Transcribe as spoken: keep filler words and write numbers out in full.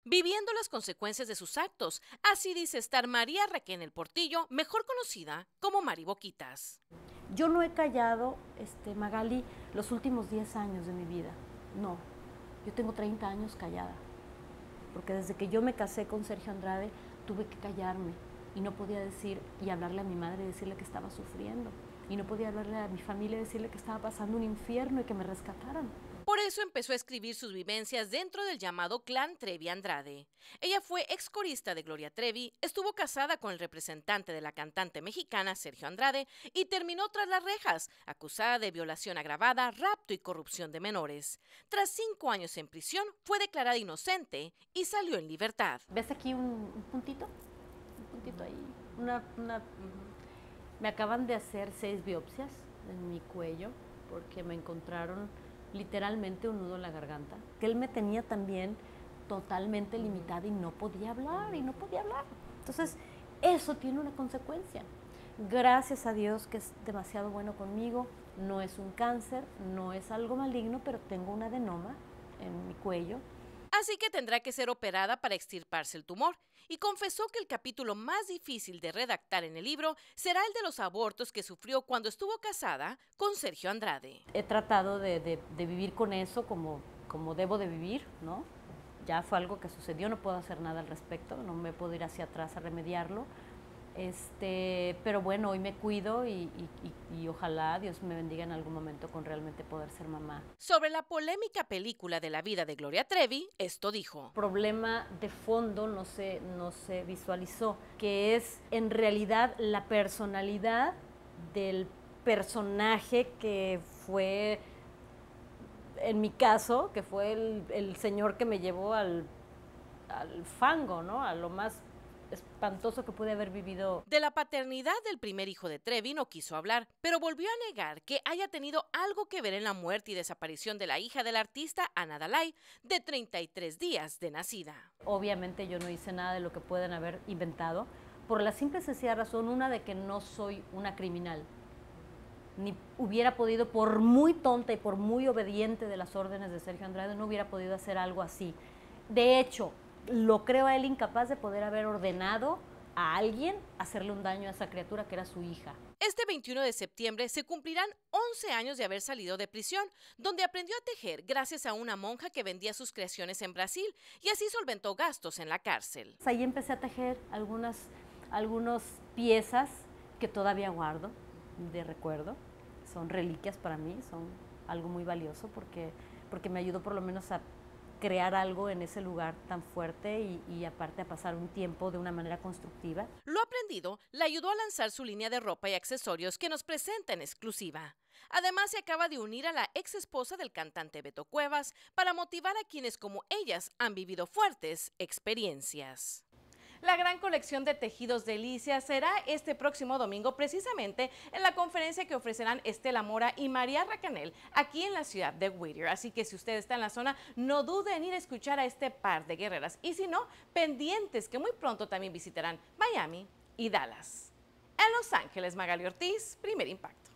viviendo las consecuencias de sus actos. Así dice estar María Raquel Portillo, mejor conocida como Mari Boquitas. Yo no he callado, este, Magali, los últimos diez años de mi vida. No, yo tengo treinta años callada. Porque desde que yo me casé con Sergio Andrade, tuve que callarme. Y no podía decir y hablarle a mi madre y decirle que estaba sufriendo. Y no podía hablarle a mi familia y decirle que estaba pasando un infierno y que me rescataran. Por eso empezó a escribir sus vivencias dentro del llamado clan Trevi Andrade. Ella fue ex corista de Gloria Trevi, estuvo casada con el representante de la cantante mexicana Sergio Andrade y terminó tras las rejas, acusada de violación agravada, rapto y corrupción de menores. Tras cinco años en prisión, fue declarada inocente y salió en libertad. ¿Ves aquí un, un puntito? Un puntito ahí. Una, una, me acaban de hacer seis biopsias en mi cuello porque me encontraron literalmente un nudo en la garganta, que él me tenía también totalmente limitada y no podía hablar, y no podía hablar. Entonces, eso tiene una consecuencia. Gracias a Dios que es demasiado bueno conmigo, no es un cáncer, no es algo maligno, pero tengo un adenoma en mi cuello. Así que tendrá que ser operada para extirparse el tumor, y confesó que el capítulo más difícil de redactar en el libro será el de los abortos que sufrió cuando estuvo casada con Sergio Andrade. He tratado de, de, de vivir con eso como, como debo de vivir, ¿no? Ya fue algo que sucedió, no puedo hacer nada al respecto, no me puedo ir hacia atrás a remediarlo. Este, pero bueno, hoy me cuido y, y, y, y ojalá Dios me bendiga en algún momento con realmente poder ser mamá. Sobre la polémica película de la vida de Gloria Trevi, esto dijo. El problema de fondo no se, no se visualizó, que es en realidad la personalidad del personaje que fue, en mi caso, que fue el, el señor que me llevó al, al fango, ¿no? A lo más espantoso que pude haber vivido. De la paternidad del primer hijo de Trevi no quiso hablar, pero volvió a negar que haya tenido algo que ver en la muerte y desaparición de la hija del artista Ana Dalai, de treinta y tres días de nacida. Obviamente yo no hice nada de lo que pueden haber inventado, por la simple y sencilla razón, una, de que no soy una criminal. Ni hubiera podido, por muy tonta y por muy obediente de las órdenes de Sergio Andrade, no hubiera podido hacer algo así. De hecho, lo creo a él incapaz de poder haber ordenado a alguien hacerle un daño a esa criatura que era su hija. Este veintiuno de septiembre se cumplirán once años de haber salido de prisión, donde aprendió a tejer gracias a una monja que vendía sus creaciones en Brasil y así solventó gastos en la cárcel. Ahí empecé a tejer algunas, algunas piezas que todavía guardo de recuerdo. Son reliquias para mí, son algo muy valioso porque, porque me ayudó por lo menos a crear algo en ese lugar tan fuerte y, y aparte a pasar un tiempo de una manera constructiva. Lo aprendido le ayudó a lanzar su línea de ropa y accesorios que nos presenta en exclusiva. Además, se acaba de unir a la ex esposa del cantante Beto Cuevas para motivar a quienes como ellas han vivido fuertes experiencias. La gran colección de tejidos Delicia será este próximo domingo precisamente en la conferencia que ofrecerán Estela Mora y María Raquel aquí en la ciudad de Whittier. Así que si usted está en la zona, no dude en ir a escuchar a este par de guerreras. Y si no, pendientes que muy pronto también visitarán Miami y Dallas. En Los Ángeles, Magali Ortiz, Primer Impacto.